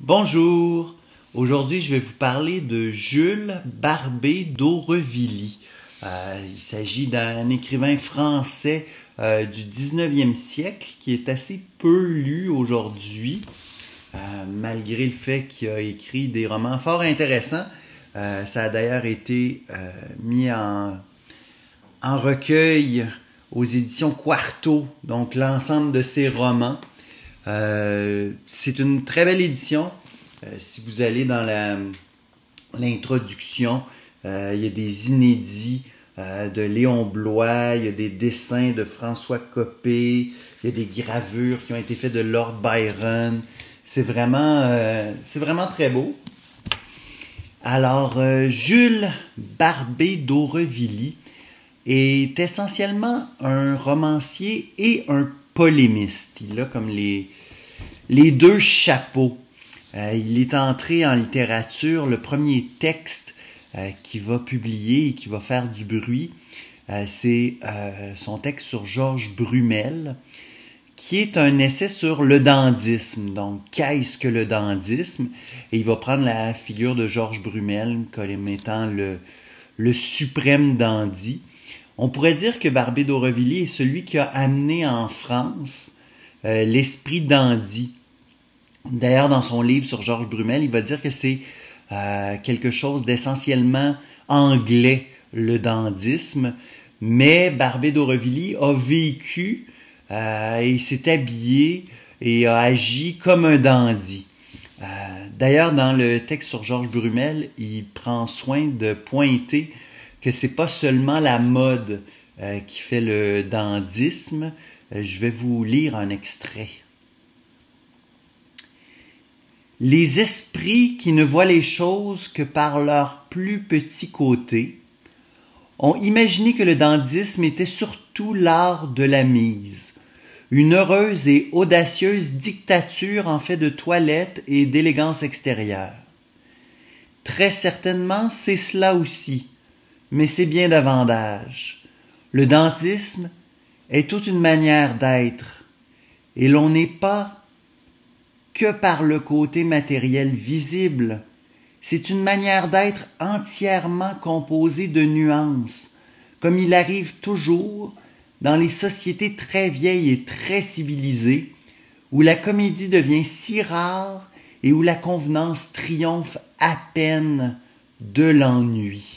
Bonjour, aujourd'hui je vais vous parler de Jules Barbé d'Aurevilly. Il s'agit d'un écrivain français du 19e siècle qui est assez peu lu aujourd'hui, malgré le fait qu'il a écrit des romans fort intéressants. Ça a d'ailleurs été mis en recueil aux éditions Quarto, donc l'ensemble de ses romans. C'est une très belle édition. Si vous allez dans l'introduction, il y a des inédits de Léon Bloy, il y a des dessins de François Coppée, il y a des gravures qui ont été faites de Lord Byron. C'est vraiment très beau. Alors, Jules Barbé d'Aurevilly est essentiellement un romancier et un polémiste. Il a comme les deux chapeaux. Il est entré en littérature. Le premier texte qu'il va publier et qui va faire du bruit, c'est son texte sur Georges Brumel, qui est un essai sur le dandysme. Donc, qu'est-ce que le dandysme? Et il va prendre la figure de Georges Brumel comme étant le suprême dandy. On pourrait dire que Barbé d'Aurevilly est celui qui a amené en France l'esprit dandy. D'ailleurs, dans son livre sur Georges Brumel, il va dire que c'est quelque chose d'essentiellement anglais, le dandysme, mais Barbé d'Aurevilly a vécu et s'est habillé et a agi comme un dandy. D'ailleurs, dans le texte sur Georges Brumel, il prend soin de pointer que c'est pas seulement la mode qui fait le dandysme. Je vais vous lire un extrait. Les esprits qui ne voient les choses que par leur plus petit côté ont imaginé que le dandysme était surtout l'art de la mise, une heureuse et audacieuse dictature en fait de toilette et d'élégance extérieure. Très certainement, c'est cela aussi, mais c'est bien davantage. Le dandysme est toute une manière d'être, et l'on n'est pas que par le côté matériel visible. C'est une manière d'être entièrement composée de nuances, comme il arrive toujours dans les sociétés très vieilles et très civilisées, où la comédie devient si rare et où la convenance triomphe à peine de l'ennui.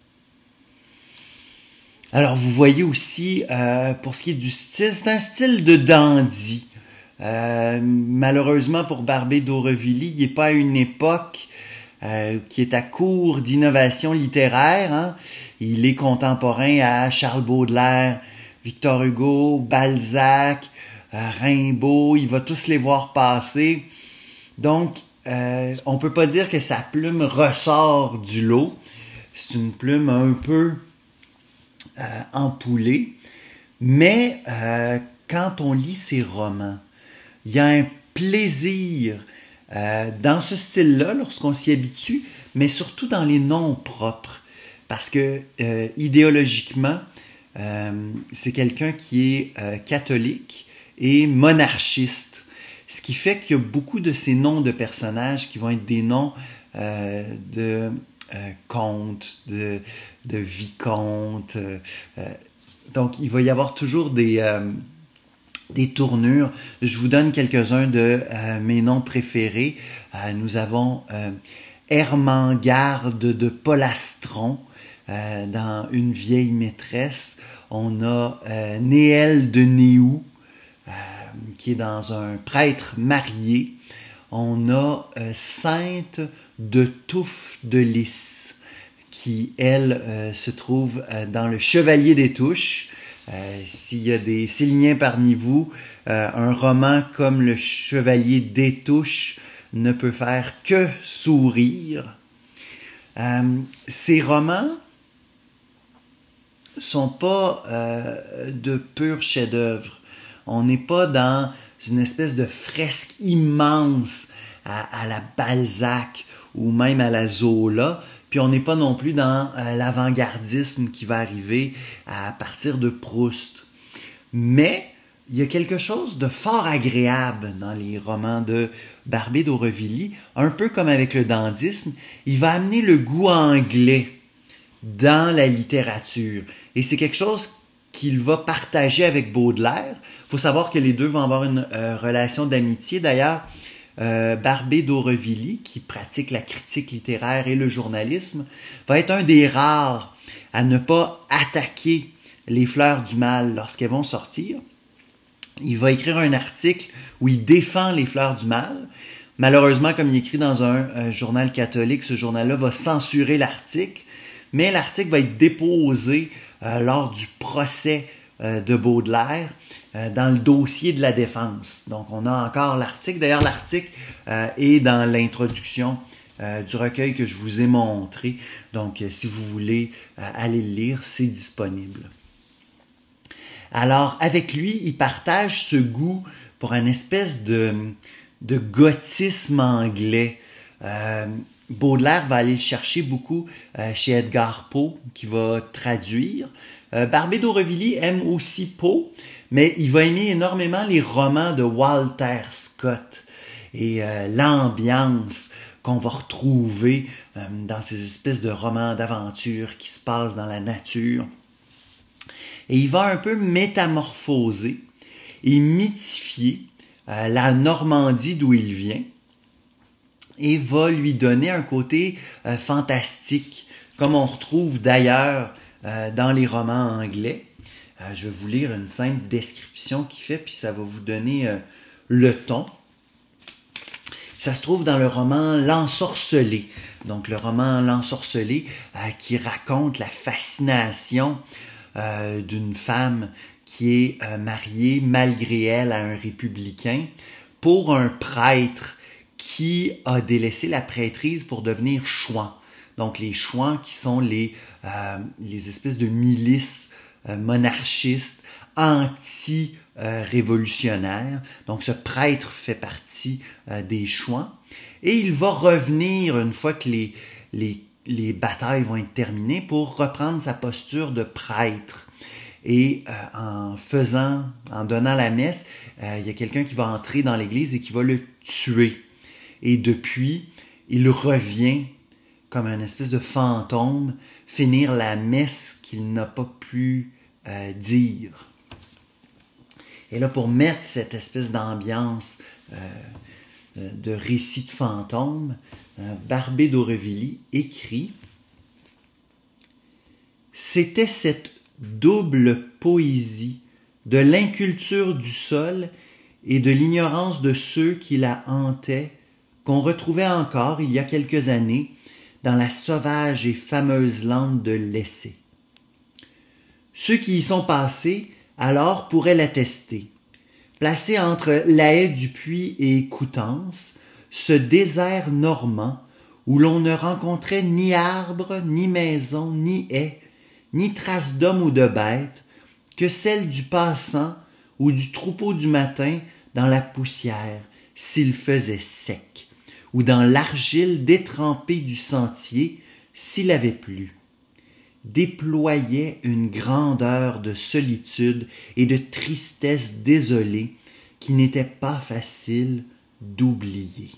Alors, vous voyez aussi, pour ce qui est du style, c'est un style de dandy. Malheureusement pour Barbé d'Aurevilly, il n'est pas à une époque qui est à court d'innovation littéraire. Hein. Il est contemporain à Charles Baudelaire, Victor Hugo, Balzac, Rimbaud. Il va tous les voir passer. Donc, on peut pas dire que sa plume ressort du lot. C'est une plume un peu empoulée. Mais quand on lit ses romans, il y a un plaisir dans ce style-là lorsqu'on s'y habitue, mais surtout dans les noms propres. Parce que idéologiquement, c'est quelqu'un qui est catholique et monarchiste. Ce qui fait qu'il y a beaucoup de ces noms de personnages qui vont être des noms de comte, de vicomte. Donc, il va y avoir toujours des tournures. Je vous donne quelques-uns de mes noms préférés. Nous avons Ermengarde de Polastron dans Une vieille maîtresse. On a Néel de Néou qui est dans Un prêtre marié. On a Sainte de Touffe de Lys qui, elle, se trouve dans Le Chevalier des Touches. S'il y a des Céliens parmi vous, un roman comme Le Chevalier des Touches ne peut faire que sourire. Ces romans sont pas de purs chefs-d'œuvre. On n'est pas dans une espèce de fresque immense à la Balzac ou même à la Zola. Puis on n'est pas non plus dans l'avant-gardisme qui va arriver à partir de Proust. Mais il y a quelque chose de fort agréable dans les romans de Barbé d'Aurevilly, un peu comme avec le dandysme. Il va amener le goût anglais dans la littérature. Et c'est quelque chose qu'il va partager avec Baudelaire. Il faut savoir que les deux vont avoir une relation d'amitié. D'ailleurs, Barbé d'Aurevilly, qui pratique la critique littéraire et le journalisme, va être un des rares à ne pas attaquer les Fleurs du Mal lorsqu'elles vont sortir. Il va écrire un article où il défend les Fleurs du Mal. Malheureusement, comme il écrit dans un journal catholique, ce journal-là va censurer l'article, mais l'article va être déposé lors du procès de Baudelaire dans le dossier de la défense. Donc, on a encore l'article. D'ailleurs, l'article est dans l'introduction du recueil que je vous ai montré. Donc, si vous voulez aller le lire, c'est disponible. Alors, avec lui, il partage ce goût pour une espèce de gothisme anglais. Baudelaire va aller le chercher beaucoup chez Edgar Poe, qui va traduire. Barbé d'Aurevilly aime aussi Poe, mais il va aimer énormément les romans de Walter Scott et l'ambiance qu'on va retrouver dans ces espèces de romans d'aventure qui se passent dans la nature. Et il va un peu métamorphoser et mythifier la Normandie d'où il vient et va lui donner un côté fantastique, comme on retrouve d'ailleurs dans les romans anglais. Je vais vous lire une simple description qu'il fait, puis ça va vous donner le ton. Ça se trouve dans le roman L'Ensorcelé. Donc le roman L'Ensorcelé qui raconte la fascination d'une femme qui est mariée malgré elle à un républicain pour un prêtre qui a délaissé la prêtrise pour devenir chouan. Donc les chouans qui sont les espèces de milices monarchistes anti-révolutionnaires. Donc ce prêtre fait partie des chouans. Et il va revenir une fois que les batailles vont être terminées pour reprendre sa posture de prêtre. Et en donnant la messe, il y a quelqu'un qui va entrer dans l'église et qui va le tuer. Et depuis, il revient comme une espèce de fantôme, finir la messe qu'il n'a pas pu dire. Et là, pour mettre cette espèce d'ambiance de récit de fantôme, Barbé d'Aurevilly écrit « C'était cette double poésie de l'inculture du sol et de l'ignorance de ceux qui la hantaient qu'on retrouvait encore, il y a quelques années, dans la sauvage et fameuse lande de l'Essai. Ceux qui y sont passés, alors, pourraient l'attester. Placé entre la haie du Puy et Coutances, ce désert normand où l'on ne rencontrait ni arbre, ni maison, ni haie, ni trace d'homme ou de bête, que celle du passant ou du troupeau du matin dans la poussière, s'il faisait sec, ou dans l'argile détrempée du sentier, s'il avait plu, déployait une grandeur de solitude et de tristesse désolée qui n'était pas facile d'oublier.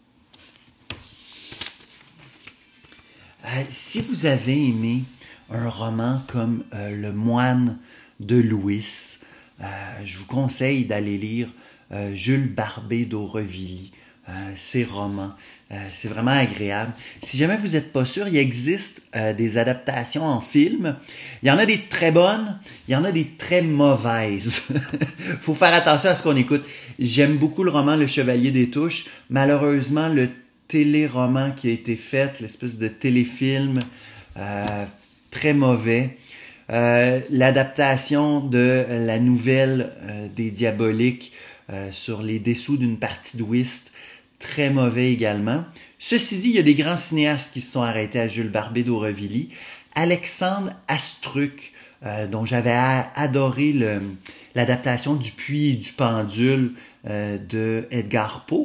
Si vous avez aimé un roman comme Le Moine de Louis, je vous conseille d'aller lire Jules Barbé d'Aurevilly, ses romans. C'est vraiment agréable. Si jamais vous n'êtes pas sûr, il existe des adaptations en film. Il y en a des très bonnes, il y en a des très mauvaises. Il faut faire attention à ce qu'on écoute. J'aime beaucoup le roman Le Chevalier des Touches. Malheureusement, le téléroman qui a été fait, l'espèce de téléfilm, très mauvais. L'adaptation de la nouvelle des Diaboliques sur les dessous d'une partie de whist, très mauvais également. Ceci dit, il y a des grands cinéastes qui se sont arrêtés à Jules Barbé d'Aurevilly. Alexandre Astruc, dont j'avais adoré l'adaptation du Puits et du Pendule de Edgar Poe,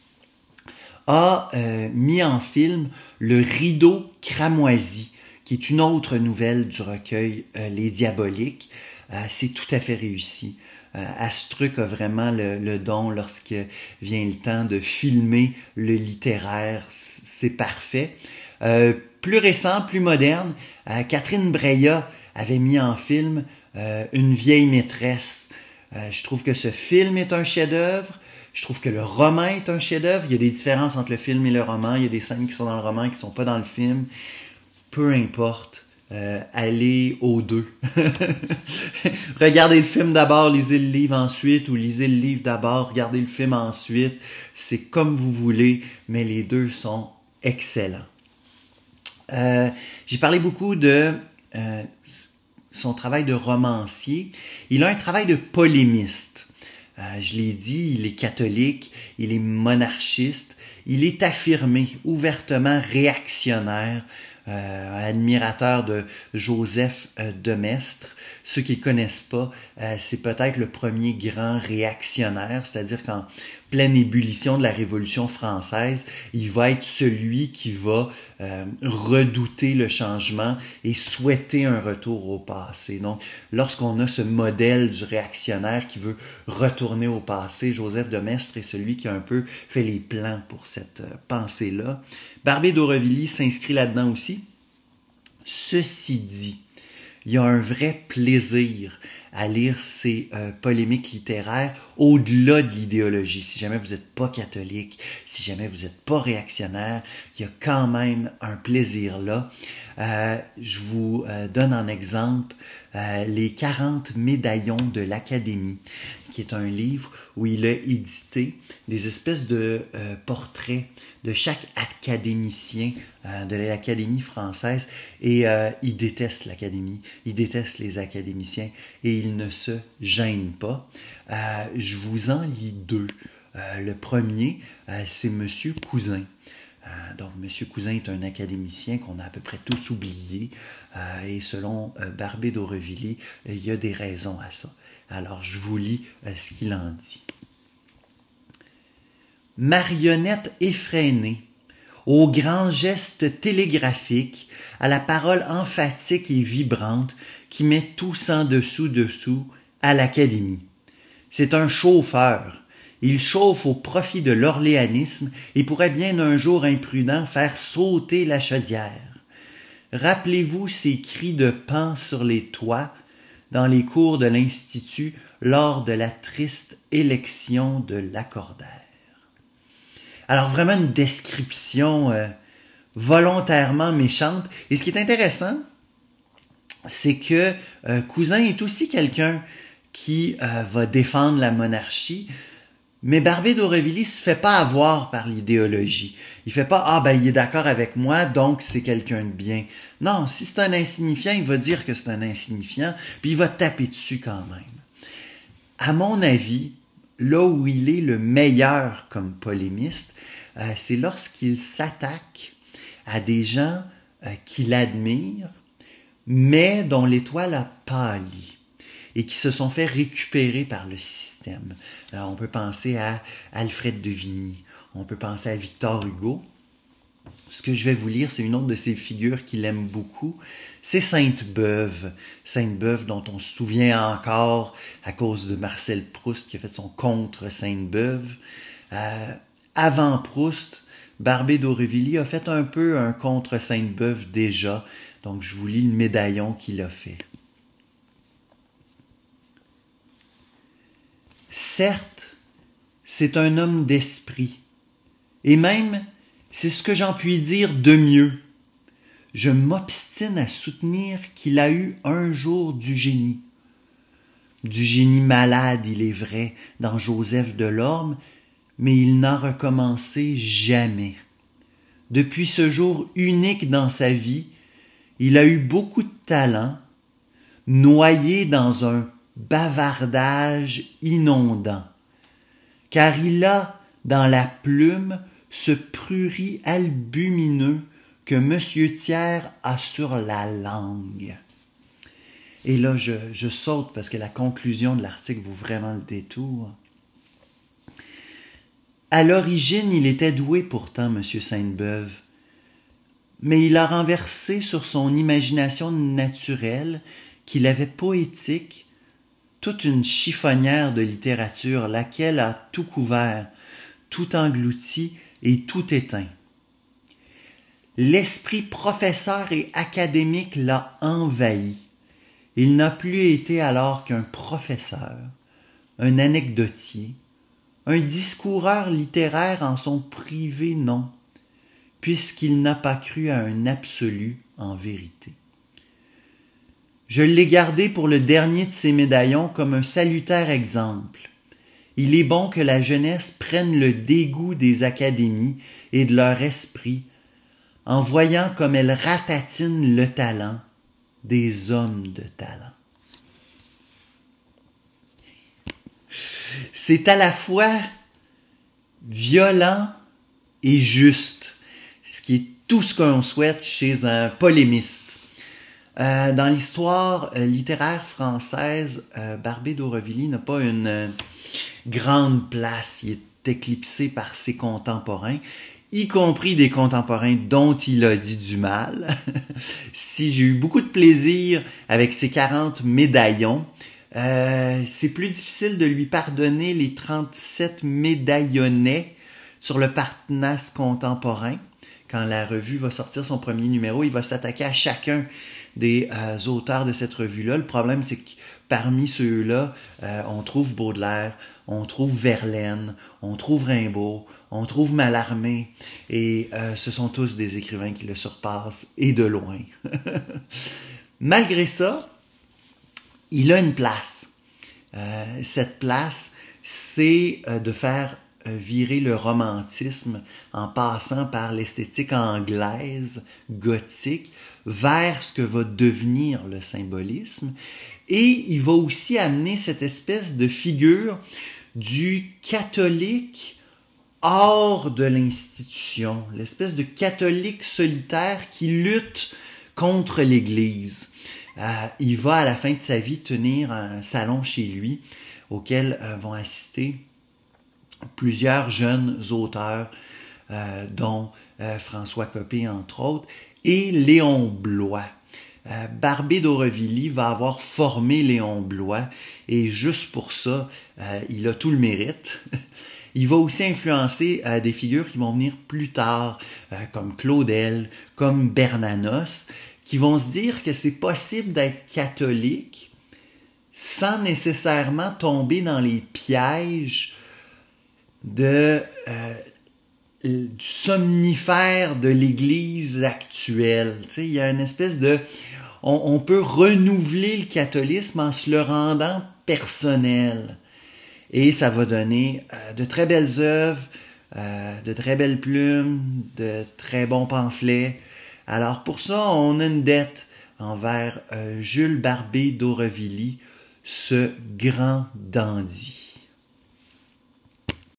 a mis en film Le Rideau cramoisi, qui est une autre nouvelle du recueil Les Diaboliques. C'est tout à fait réussi. Astruc a vraiment le don lorsque vient le temps de filmer le littéraire. C'est parfait. Plus récent, plus moderne, Catherine Breillat avait mis en film Une vieille maîtresse. Je trouve que ce film est un chef-d'œuvre. Je trouve que le roman est un chef-d'œuvre. Il y a des différences entre le film et le roman. Il y a des scènes qui sont dans le roman qui ne sont pas dans le film. Peu importe. Allez aux deux. Regardez le film d'abord, lisez le livre ensuite, ou lisez le livre d'abord, regardez le film ensuite. C'est comme vous voulez, mais les deux sont excellents. J'ai parlé beaucoup de son travail de romancier. Il a un travail de polémiste. Je l'ai dit, il est catholique, il est monarchiste, il est affirmé, ouvertement réactionnaire, admirateur de Joseph de Maistre. Ceux qui ne connaissent pas, c'est peut-être le premier grand réactionnaire, c'est-à-dire qu'en pleine ébullition de la Révolution française, il va être celui qui va redouter le changement et souhaiter un retour au passé. Donc, lorsqu'on a ce modèle du réactionnaire qui veut retourner au passé, Joseph de Maistre est celui qui a un peu fait les plans pour cette pensée-là. Barbé d'Aurevilly s'inscrit là-dedans aussi. Ceci dit, il y a un vrai plaisir à lire ces polémiques littéraires au-delà de l'idéologie. Si jamais vous n'êtes pas catholique, si jamais vous n'êtes pas réactionnaire, il y a quand même un plaisir là. Je vous donne en exemple les 40 médaillons de l'Académie, qui est un livre où il a édité des espèces de portraits de chaque académicien de l'Académie française, et il déteste l'Académie, il déteste les académiciens, et il ne se gêne pas. Je vous en lis deux. Le premier, c'est Monsieur Cousin. Donc, M. Cousin est un académicien qu'on a à peu près tous oublié, et selon Barbé d'Aurevilly, il y a des raisons à ça. Alors, je vous lis ce qu'il en dit. Marionnette effrénée, aux grands gestes télégraphiques, à la parole emphatique et vibrante qui met tout sans dessous à l'Académie. C'est un chauffeur. Il chauffe au profit de l'orléanisme et pourrait bien un jour imprudent faire sauter la chaudière. Rappelez-vous ces cris de paon sur les toits dans les cours de l'Institut lors de la triste élection de Lacordaire. Alors vraiment une description volontairement méchante. Et ce qui est intéressant, c'est que Cousin est aussi quelqu'un qui va défendre la monarchie, mais Barbé d'Aurevilly se fait pas avoir par l'idéologie. Il fait pas « Ah, ben, il est d'accord avec moi, donc c'est quelqu'un de bien. » Non, si c'est un insignifiant, il va dire que c'est un insignifiant, puis il va taper dessus quand même. À mon avis, là où il est le meilleur comme polémiste, c'est lorsqu'il s'attaque à des gens qu'il admire, mais dont l'étoile a pâli et qui se sont fait récupérer par le système. On peut penser à Alfred de Vigny, on peut penser à Victor Hugo. Ce que je vais vous lire, c'est une autre de ces figures qu'il aime beaucoup. C'est Sainte-Beuve. Sainte-Beuve dont on se souvient encore à cause de Marcel Proust qui a fait son contre Sainte-Beuve. Avant Proust, Barbé d'Aurevilly a fait un peu un contre Sainte-Beuve déjà. Donc je vous lis le médaillon qu'il a fait. Certes, c'est un homme d'esprit, et même, c'est ce que j'en puis dire de mieux. Je m'obstine à soutenir qu'il a eu un jour du génie. Du génie malade, il est vrai, dans Joseph Delorme, mais il n'a recommencé jamais. Depuis ce jour unique dans sa vie, il a eu beaucoup de talent, noyé dans un bavardage inondant, car il a dans la plume ce prurit albumineux que Monsieur Thiers a sur la langue. Et là, je saute parce que la conclusion de l'article vaut vraiment le détour. À l'origine, il était doué pourtant, Monsieur Sainte-Beuve, mais il a renversé sur son imagination naturelle, qu'il avait poétique, toute une chiffonnière de littérature, laquelle a tout couvert, tout englouti et tout éteint. L'esprit professeur et académique l'a envahi. Il n'a plus été alors qu'un professeur, un anecdotier, un discoureur littéraire en son privé non, puisqu'il n'a pas cru à un absolu en vérité. Je l'ai gardé pour le dernier de ces médaillons comme un salutaire exemple. Il est bon que la jeunesse prenne le dégoût des académies et de leur esprit en voyant comme elles ratatinent le talent des hommes de talent. C'est à la fois violent et juste, ce qui est tout ce qu'on souhaite chez un polémiste. Dans l'histoire littéraire française, Barbé d'Aurevilly n'a pas une grande place. Il est éclipsé par ses contemporains, y compris des contemporains dont il a dit du mal. Si j'ai eu beaucoup de plaisir avec ses 40 médaillons, c'est plus difficile de lui pardonner les 37 médaillonnets sur le Parnasse contemporain. Quand la revue va sortir son premier numéro, il va s'attaquer à chacun des auteurs de cette revue-là. Le problème, c'est que parmi ceux-là, on trouve Baudelaire, on trouve Verlaine, on trouve Rimbaud, on trouve Mallarmé, et ce sont tous des écrivains qui le surpassent, et de loin. Malgré ça, il a une place. Cette place, c'est de faire virer le romantisme en passant par l'esthétique anglaise, gothique, vers ce que va devenir le symbolisme. Et il va aussi amener cette espèce de figure du catholique hors de l'institution, l'espèce de catholique solitaire qui lutte contre l'Église. Il va à la fin de sa vie tenir un salon chez lui auquel vont assister plusieurs jeunes auteurs, dont François Copé entre autres, et Léon Bloy. Barbé d'Aurevilly va avoir formé Léon Bloy, et juste pour ça, il a tout le mérite. Il va aussi influencer des figures qui vont venir plus tard, comme Claudel, comme Bernanos, qui vont se dire que c'est possible d'être catholique sans nécessairement tomber dans les pièges du somnifère de l'Église actuelle. Tu sais, il y a une espèce de... On peut renouveler le catholisme en se le rendant personnel. Et ça va donner de très belles œuvres, de très belles plumes, de très bons pamphlets. Alors pour ça, on a une dette envers Jules Barbé d'Aurevilly, ce grand dandy.